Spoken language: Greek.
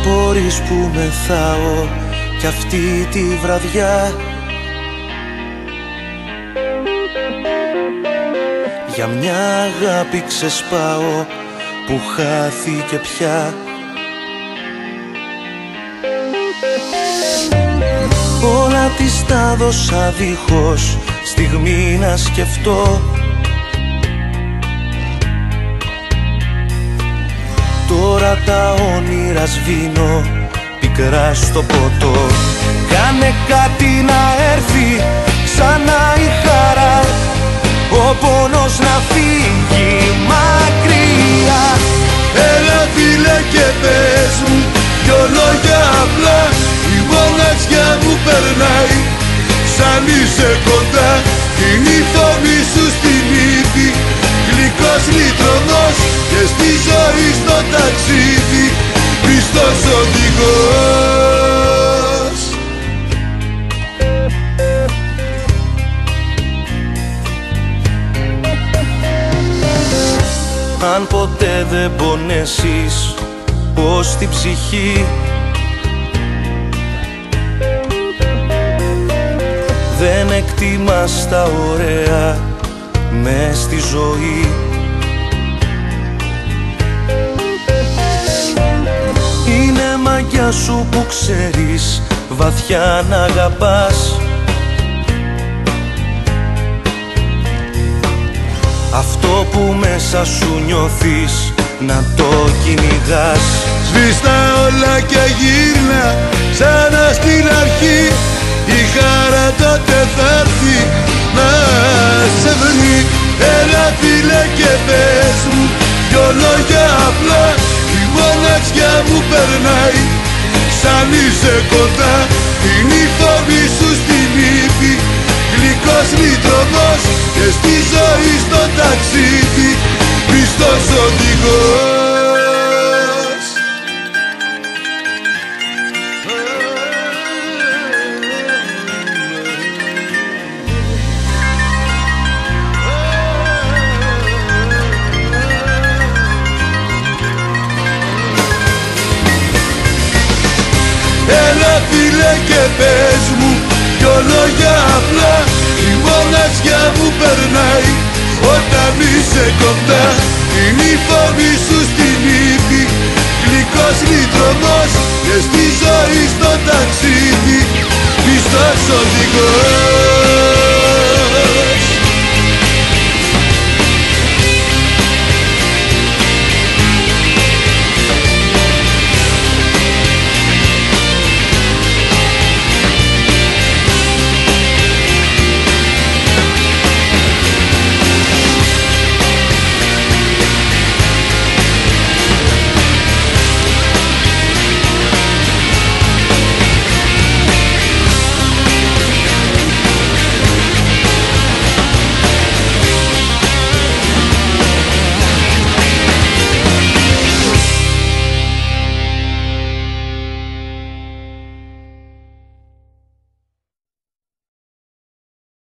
μπορείς που μεθάω κι αυτή τη βραδιά. Για μια αγάπη ξεσπάω που χάθηκε πια. Όλα της τα δώσα δίχως στιγμή να σκεφτώ. Τώρα τα όνειρα σβήνω πικρά στο ποτό. Κάνε κάτι να έρθει ξανά η χαρά, ο πόνος να φύγει μακριά. Έλα φίλε και πες μου δυο λόγια απλά. Η μοναξιά μου περνάει σαν είσαι κοντά. Είναι η φωνή σου στην ύφη, γλυκός λιτρονός και στη ζωή στο ταξίδι πιστός οδηγός. Αν ποτέ δεν πονέσεις πως την ψυχή, δεν εκτιμάς τα ωραία μες στη ζωή. Είναι μαγιά σου που ξέρεις βαθιά να αγαπάς. Αυτό που μέσα σου νιώθεις να το κυνηγάς. Σβήστα όλα και γύρνα ξανά στην αρχή. Η χαρά τότε θα έρθει να σε βρει. Έλα φίλε και πες μου δυο λόγια απλά. Η μοναξιά μου περνάει σαν είσαι κοντά. Είναι η φωνή σου στην ύφη, γλυκός λιτρονός και στη ζωή στο ταξίδι πιστός οδηγός. Έλα φίλε και πες μου δυο λόγια απλά. Η μοναξιά μου περνάει όταν είσαι κοντά. Είναι η φωνή σου στην ύφη, γλυκός λιτρονός και στη ζωή στο ταξίδι πιστός οδηγός.